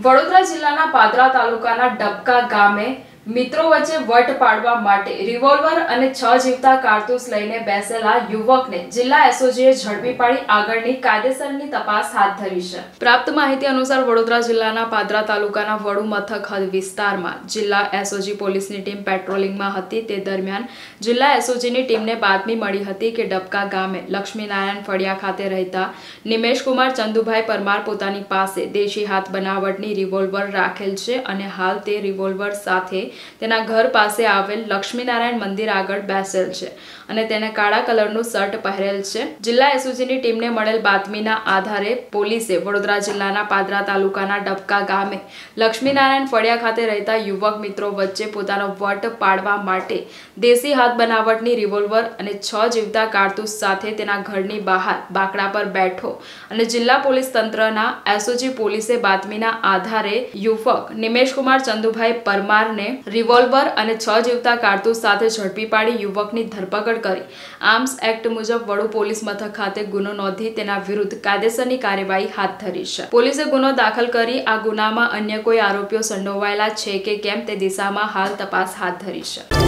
વડોદરા જિલ્લાના પાદરા તાલુકાના ડબકા ગામે મિત્રો વચ્ચે વટ પાડવા માટે રિવોલ્વર અને 6 જીવતા કારતૂસ લઈને બેસેલા યુવકને જિલ્લા એસઓજીએ ઝડપી પાડી આગળની કાયદેસરની તપાસ હાથ ધરી છે। પ્રાપ્ત માહિતી અનુસાર વડોદરા જિલ્લાના પાદરા તાલુકાના વડુ મથક હદ વિસ્તારમાં જિલ્લા એસઓજી પોલીસની ટીમ પેટ્રોલિંગમાં હતી। તે દરમિયાન જિલ્લા એસઓજીની ટીમને બાતમી મળી હતી કે ડબકા ગામે લક્ષ્મીનારાયણ ફળિયા ખાતે રહેતા નિમેશકુમાર ચંદુભાઈ પરમાર પોતાની પાસે દેશી હાથ બનાવટની રિવોલ્વર રાખેલ છે અને હાલ તે રિવોલ્વર સાથે તેના ઘર પાસે આવેલ લક્ષ્મીનારાયણ મંદિર આગળ બેસેલ છે અને તેને કાળા કલરનું શર્ટ પહેરેલ છે। જિલ્લા એસઓજીની ટીમને મળેલ બાતમીના આધારે પોલીસે વડોદરા જિલ્લાના પાદરા તાલુકાના ડબકા ગામે લક્ષ્મીનારાયણ ફળિયા ખાતે રહેતા યુવક મિત્રો વચ્ચે પોતાનો વટ પાડવા માટે દેશી હાથ બનાવટની રિવોલ્વર અને 6 જીવતા કારતૂસ સાથે તેના ઘરની બહાર બાકડા પર બેઠો અને જિલ્લા પોલીસ તંત્રના એસઓજી પોલીસે બાતમીના આધારે યુવક નિમેશકુમાર ચંદુભાઈ પરમારને રિવોલ્વર અને 6 જીવતા કારતૂસ સાથે ઝડપી પાડી યુવકની ધરપકડ કરી આર્મ્સ એક્ટ મુજબ વડુ પોલીસ મથક ખાતે ગુનો નોંધી તેના વિરુદ્ધ કાયદેસરની કાર્યવાહી હાથ ધરી છે। પોલીસે ગુનો દાખલ કરી આ ગુનામાં અન્ય કોઈ આરોપીઓ સંડોવાયેલા છે કે કેમ તે દિશામાં હાલ તપાસ હાથ ધરી છે।